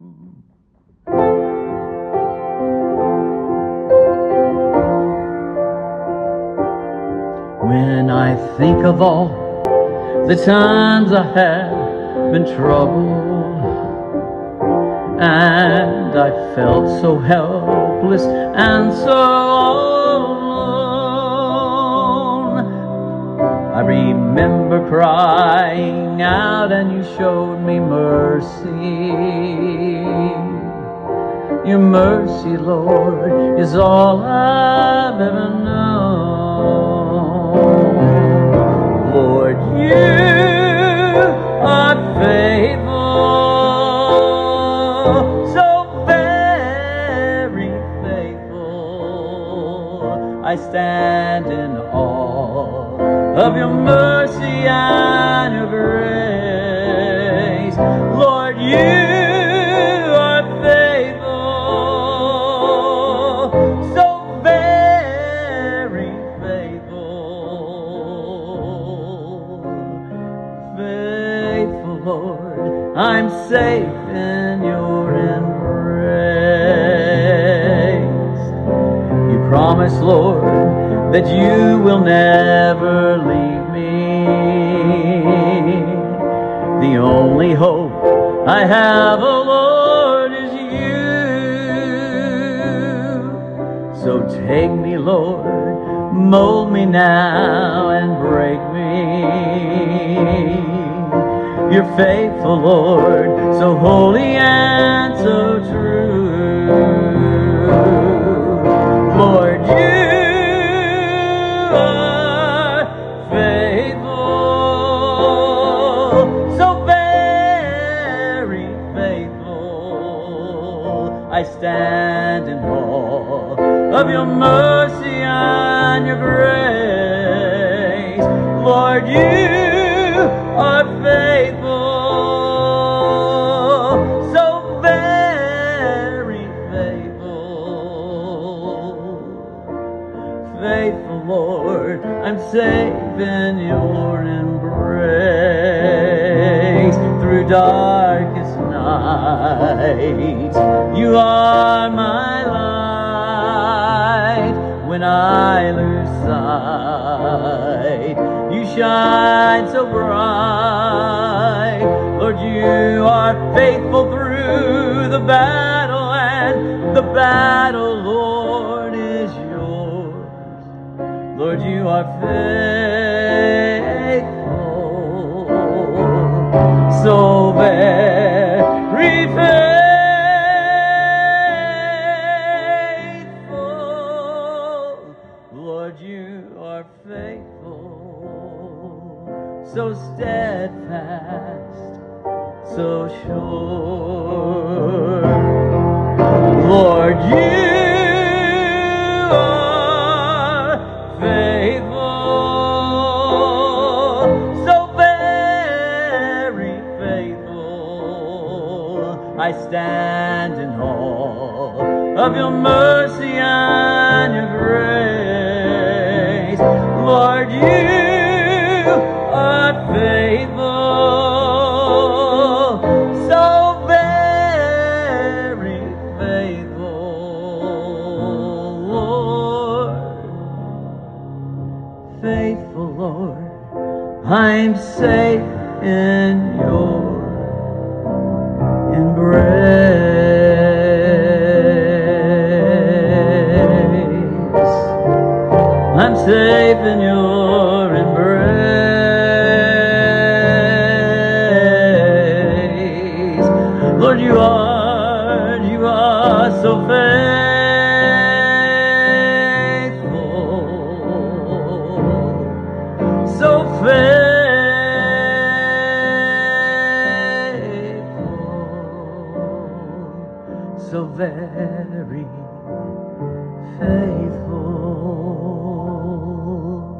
When I think of all the times I have been troubled, and I felt so helpless and so alone, I remember crying out and you showed me mercy. Your mercy, Lord, is all I've ever known. Lord, you are faithful, so very faithful. I stand in awe of your mercy and your grace. Lord, you are faithful, so very faithful. Faithful, Lord, I'm safe in your embrace. You promise, Lord, that you will never leave me. The only hope I have, oh Lord, is you. So take me, Lord, mold me now and break me. You're faithful, Lord, so holy and so true. Lord, you are faithful, so very faithful. I stand in awe of your mercy and your grace. Lord, you are faithful, so very faithful. Faithful, Lord, I'm safe in your embrace. Through darkest nights, you are my light. When I lose sight, you shine so bright. Lord, you are faithful through the battle, and the battle, Lord, is yours. Lord, you are faithful, so very faithful. Lord, you are faithful, so steadfast, so sure. Lord, you are faithful, so very faithful. I stand in awe of your mercy and your grace. Lord, you are faithful, so very faithful. Lord, faithful, Lord, I'm safe in your embrace. I'm safe in your embrace. Lord, you are so faithful, so faithful, so very faithful.